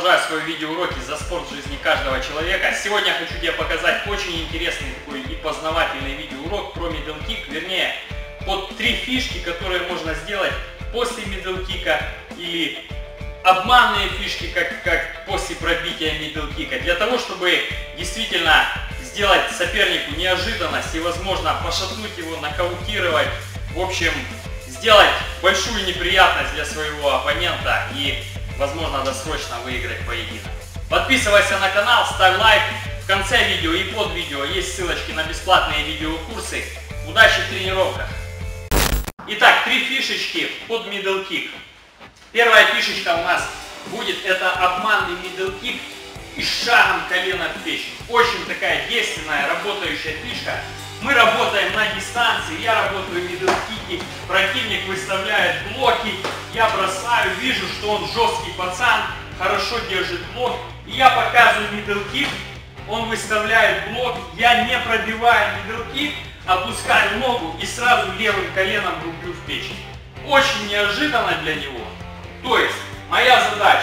продолжаю свои видеоуроки за спорт в жизни каждого человека. Сегодня я хочу тебе показать очень интересный такой и познавательный видеоурок про middle kick, вернее, под 3 фишки, которые можно сделать после middle kick, или обманные фишки, как после пробития middle kick, для того, чтобы действительно сделать сопернику неожиданность и, возможно, пошатнуть его, нокаутировать, в общем, сделать большую неприятность для своего оппонента и, возможно, досрочно выиграть поединок. Подписывайся на канал, ставь лайк. В конце видео и под видео есть ссылочки на бесплатные видеокурсы. Удачи в тренировках! Итак, 3 фишечки под middle kick. Первая фишечка у нас будет это обманный middle kick и шагом колена в печень. Очень такая действенная, работающая фишка. Мы работаем на дистанции, я работаю middle kick, противник выставляет блоки, я бросаю, вижу, что он жесткий пацан, хорошо держит блок, и я показываю middle kick, он выставляет блок, я не пробиваю middle kick, опускаю ногу и сразу левым коленом рублю в печень. Очень неожиданно для него. То есть, моя задача,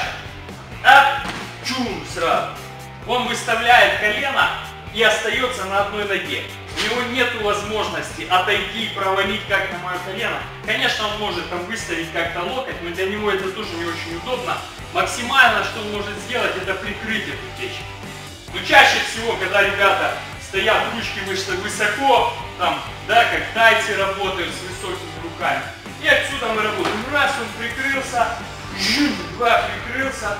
чум сразу, он выставляет колено и остается на одной ноге. У него нет возможности отойти и провалить как на мое колено. Конечно, он может там выставить как-то локоть, но для него это тоже не очень удобно. Максимально, что он может сделать, это прикрыть эту печень. Но чаще всего, когда ребята стоят ручки высоко, там, да, как тайцы работают с высокими руками, и отсюда мы работаем. Раз, он прикрылся, два, прикрылся,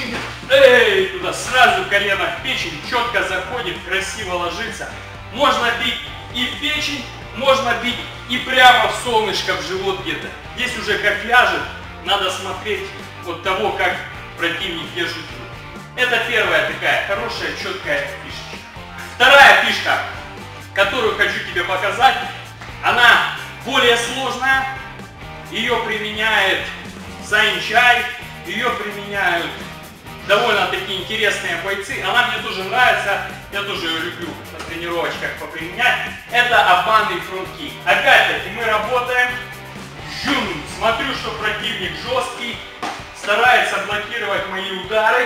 туда сразу колено в печень, четко заходит, красиво ложится. Можно бить и в печень, можно бить и прямо в солнышко, в живот где-то. Здесь уже как ляжет, надо смотреть от того, как противник держит руку. Это первая такая хорошая, четкая фишечка. Вторая фишка, которую хочу тебе показать, она более сложная. Ее применяет Сайнчай, ее применяют довольно-таки интересные бойцы. Она мне тоже нравится, я тоже ее люблю на тренировочках поприменять. Это обманный фронт-кик. Опять-таки мы работаем, смотрю, что противник жесткий, старается блокировать мои удары.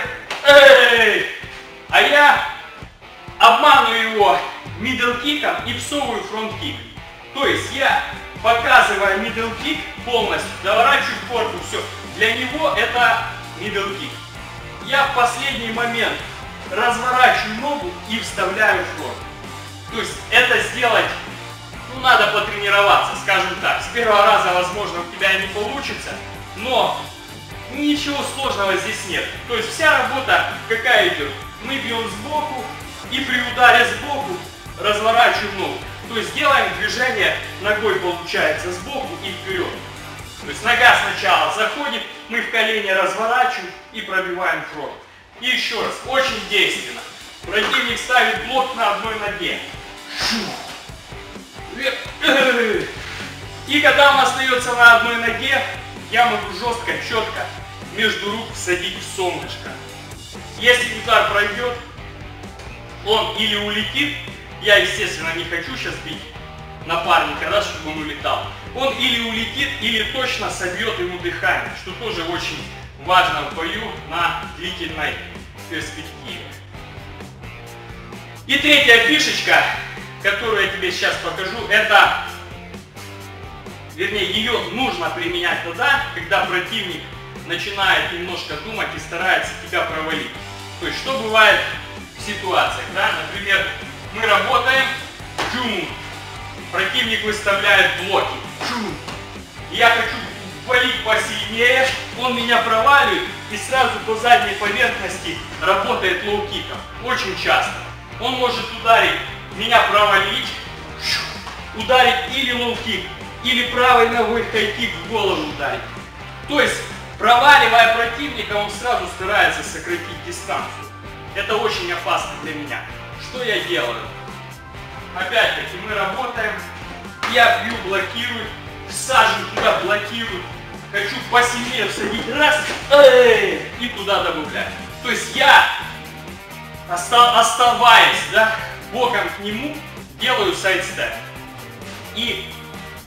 А я обманываю его middle киком и всовываю фронт-кик. То есть я, показывая middle kick полностью, доворачиваю корпус, все. Для него это middle kick. Я в последний момент разворачиваю ногу и вставляю фронт. То есть это сделать, надо потренироваться, скажем так. С первого раза, возможно, у тебя не получится, но ничего сложного здесь нет. То есть вся работа какая идет? Мы бьем сбоку и при ударе сбоку разворачиваем ногу. То есть делаем движение ногой, получается, сбоку и вперед. То есть нога сначала заходит, мы в колени разворачиваем и пробиваем фронт. И еще раз, очень действенно. Противник ставит блок на одной ноге. И когда он остается на одной ноге, я могу жестко, четко между рук всадить в солнышко. Если удар пройдет, он или улетит, я, естественно, не хочу сейчас бить напарника, да, чтобы он улетал. Он или улетит, или точно собьет ему дыхание, что тоже очень важно в бою на длительной перспективе. И третья фишечка, которую я тебе сейчас покажу, это, вернее, ее нужно применять тогда, когда противник начинает немножко думать и старается тебя провалить. То есть, что бывает в ситуациях, да, например, мы работаем, противник выставляет блоки, я хочу валить посильнее, он меня проваливает и сразу по задней поверхности работает лоу-киком. Очень часто. Он может ударить, меня провалить, ударить или лоу-кик, или правой ногой хай-кик в голову ударить. То есть, проваливая противника, он сразу старается сократить дистанцию. Это очень опасно для меня. Что я делаю? Опять-таки мы работаем, я бью, блокирую, всаживаю туда, блокирую, хочу посильнее всадить, раз, и туда добавляю. То есть я, оставаясь, да, боком к нему, делаю сайд-степ и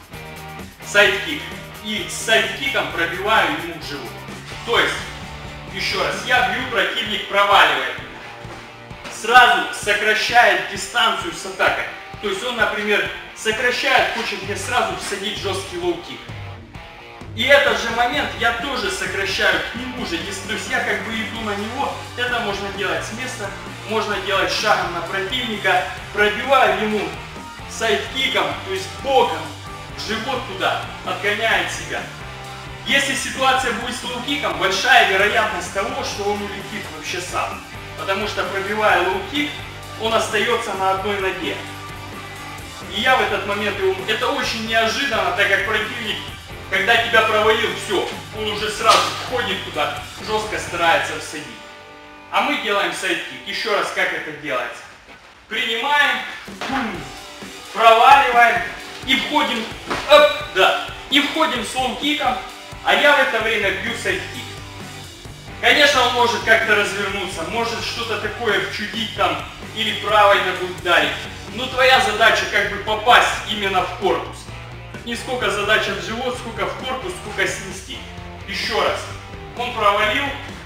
сайд-кик. И с сайд-киком пробиваю ему в живот. То есть Еще раз. Я бью, противник проваливает. Сразу сокращает дистанцию с атакой. То есть он, например, сокращает, хочет мне сразу всадить жесткий лоу-кик. И этот же момент я тоже сокращаю к нему же. То есть я как бы иду на него. Это можно делать с места, можно делать шагом на противника. Пробиваю ему сайдкиком, то есть боком, в живот туда, отгоняет себя. Если ситуация будет с лоу-киком, большая вероятность того, что он улетит вообще сам. Потому что пробивая лоу-кик, он остается на одной ноге. И я в этот момент, это очень неожиданно, так как противник, когда тебя провалил, все, он уже сразу входит туда, жестко старается всадить. А мы делаем сайдкик. Еще раз, как это делается. Принимаем, проваливаем и входим, и входим с лоу-киком, а я в это время бью сайдкик. Конечно, он может как-то развернуться, может что-то такое вчудить там, или правой ногой ударить. Но твоя задача как бы попасть именно в корпус. Не сколько задача в живот, сколько в корпус, сколько снести. Еще раз. Он провалил,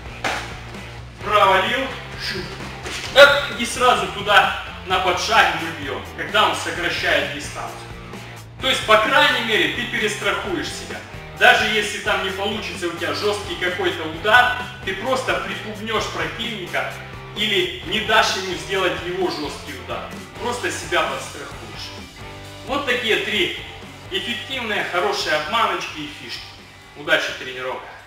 и сразу туда на подшаге мы бьем, когда он сокращает дистанцию. То есть, по крайней мере, ты перестрахуешь себя. Даже если там не получится у тебя жесткий какой-то удар, ты просто припугнешь противника или не дашь ему сделать его жесткий удар. Просто себя подстрахуешь. Вот такие 3 эффективные, хорошие обманочки и фишки. Удачи в тренировках!